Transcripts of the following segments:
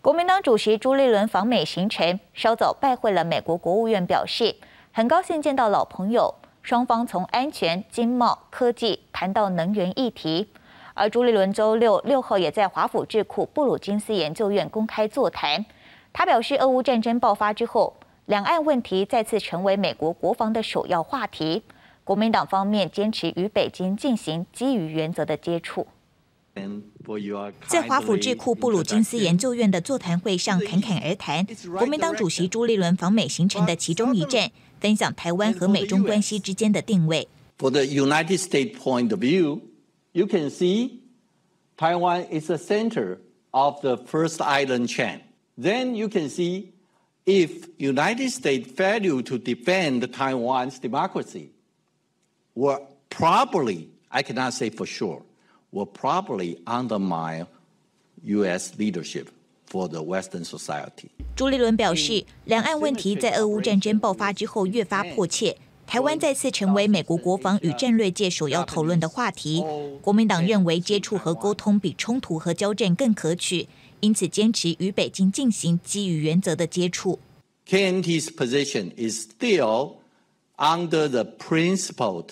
国民党主席朱立伦访美行程，稍早拜会了美国国务院，表示很高兴见到老朋友。双方从安全、经贸、科技谈到能源议题。而朱立伦周6号也在华府智库布鲁金斯研究院公开座谈。他表示，俄乌战争爆发之后，两岸问题再次成为美国国防的首要话题。国民党方面坚持与北京进行基于原则的接触。在华府智库布鲁金斯研究院的座谈会上侃侃而谈，国民党主席朱立伦访美行程的其中一站，分享台湾和美中关系之间的定位。 For the United States point of view, you can see Taiwan is the center of the first island chain. Then you can see if United States fail to defend Taiwan's democracy, will probably, I cannot say for sure, will probably undermine U.S. leadership for the Western society. 朱立伦表示，两岸问题在俄乌战争爆发之后越发迫切，台湾再次成为美国国防与战略界首要讨论的话题。国民党认为接触和沟通比冲突和交战更可取，因此坚持与北京进行基于原则的接触。 KNT's position is still under the principled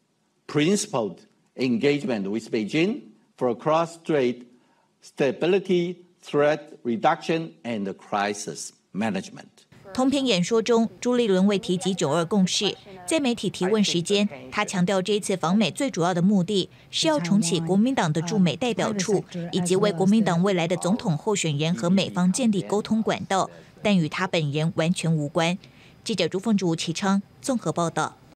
engagement with Beijing for cross-strait stability, threat reduction, and crisis management. 通篇演说中，朱立伦未提及9·2共识。在媒体提问时间，他强调这一次访美最主要的目的是要重启国民党的驻美代表处，以及为国民党未来的总统候选人和美方建立沟通管道，但与他本人完全无关。记者朱凤竹、齐昌综合报道。